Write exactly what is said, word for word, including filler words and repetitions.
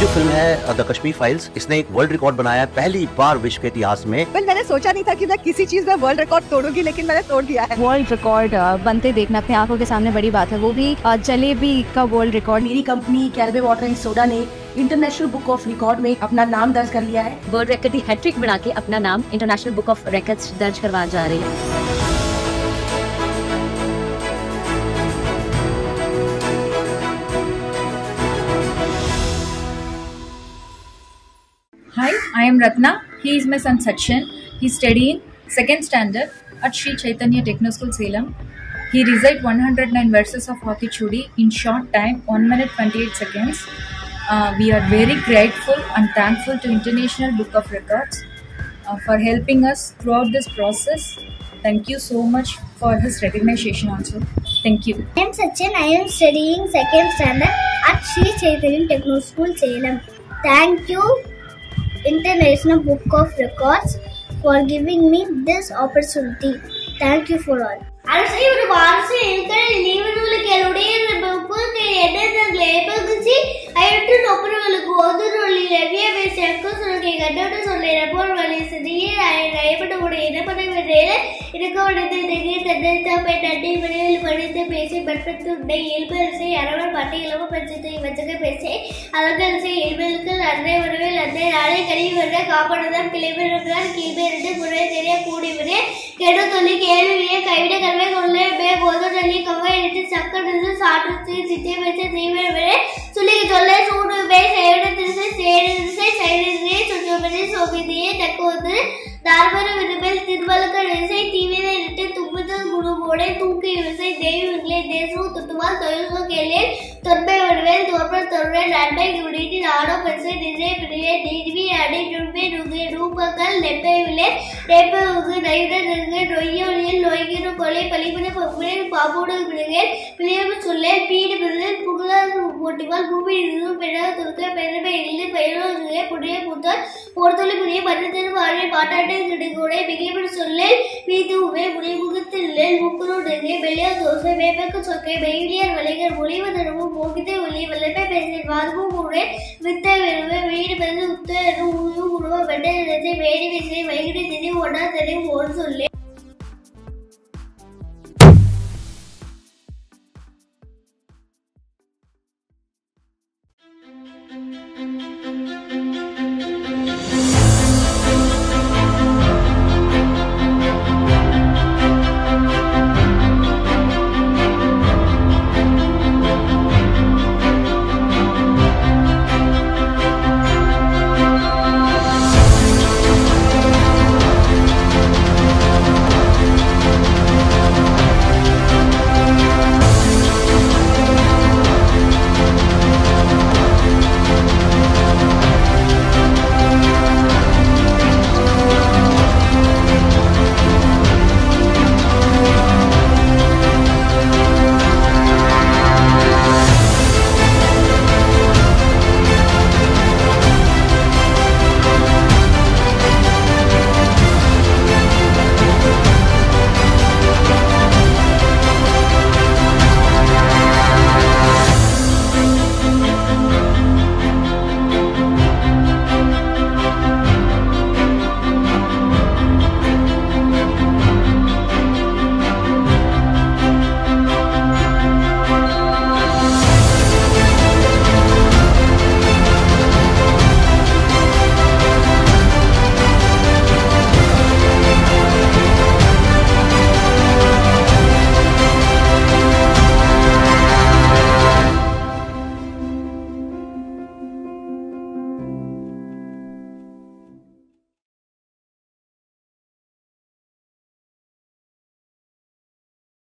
जो फिल्म है the Kashmir files, इसने एक वर्ल्ड रिकॉर्ड बनाया है पहली बार विश्व के इतिहास में। well, मैंने सोचा नहीं था कि मैं किसी चीज में वर्ल्ड रिकॉर्ड तोड़ूंगी, लेकिन मैंने तोड़ दिया है। वर्ल्ड रिकॉर्ड बनते देखना अपने आंखों के सामने बड़ी बात है, वो भी जलेबी का वर्ल्ड रिकॉर्ड। मेरी कंपनी कैलवे वाटर एंड सोडा ने इंटरनेशनल बुक ऑफ रिकॉर्ड में अपना नाम दर्ज कर लिया है। वर्ल्ड रिकॉर्ड की हैट्रिक बना के अपना नाम इंटरनेशनल बुक ऑफ रिकॉर्ड्स दर्ज करवा जा रही है। Hi, I am Ratna. He is my son Sachin. He is studying second standard at Sri Chaitanya Techno School, Salem. He recited one hundred nine verses of Hakichudi in short time, one minute twenty-eight seconds. Uh, we are very grateful and thankful to International Book of Records uh, for helping us throughout this process. Thank you so much for his recognition also. Thank you. I am Sachin. I am studying second standard at Sri Chaitanya Techno School, Salem. Thank you, International Book of Records, for giving me this opportunity. Thank you for all. அரசு ஒரு வாரசு இருக்கிற நிறுவனங்களுக்கு என்னுடைய book என்னென்ன labels ஐட்டு நோப்பர்களுக்கு ஒதுரொலி லெவிய பேசக்கு சொல்லுங்க கட்டோட சொல்ல போர் வலி சிறிய ஐபட்டு கூட என்ன பண்ண வேண்டிய எனக்கு உடனே தெரிய தந்தா போய் நடி வெளியில் படித்து பேசி பட்பத்து உடை இயல்பரிசை அரவர் பாட்டி இளவ பட்சத்தை வச்சுக்க பேசி அலங்கரிசை இயல்புக்கு அன்னை உறவில் அன்னை நாளை கழிவு வர காப்பாடுதான் கிளைபெறுகிறார் கீழ்பெருட்டு குறை தெரிய கூடி விட கெடு சொல்லி கேள்வியை கைவிட கல்வை கொள்ளை பே போதலி கவை எடுத்து சக்கரது சாற்று சித்தை பேச தீவிர வரை சொல்லி சொல்ல சூடு பே சேவிட திசை சேடு திசை சைடு திசை சுற்றுப்பதி சோபிதியை தக்குவது தார்மர விரும்பில் திருவள்ளுக்க இசை தீவிர இட்டு துப்புது குருவோடை தூக்கி இசை தெய்வங்களே தேசம் துட்டுவால் தொழில்சோ கேளே தொன்மை வடிவேல் தோற்ற தொன்மை நன்மை குடிட்டு நாடோ பெருசை திசை பிடியே நீவி அடி நுண்மை நுகை ரூபங்கள் நெப்பை விலை நெப்பை உகு நைட நெருங்க நொய்யொழியில் நோய்கிற கொலை பழிபட பொம்மை பாம்போடு விடுங்கள் பிள்ளையம் சொல்ல பீடு பிறகு புகழார் போட்டிவால் பூமி இருந்தும் பெண்ணாக துருக்க பெருமை இல்லை பயிரோஜுகை புதிய புத்தர் போர்த்தொழி புதிய மருந்தரும் வாழை பாட்டாட்டை கிடுகூடை மிகைப்படி சொல்ல வீட்டு உமை முடிமுகத்தில் முக்குரோடு வெளியா தோசை வேப்பக்கு சொக்கை வெயிலியர் வலைகள் ஒளிவதனமும் போகித்தை ஒளி வல்லப்பை பேசின் வாதமும் கூட வித்த விரும்ப வீடு பெரு உத்த உருவ வெட்ட வேடி விசை வைகிட்டு திணி ஒன்னா தெரியும் ஒரு சொல்லி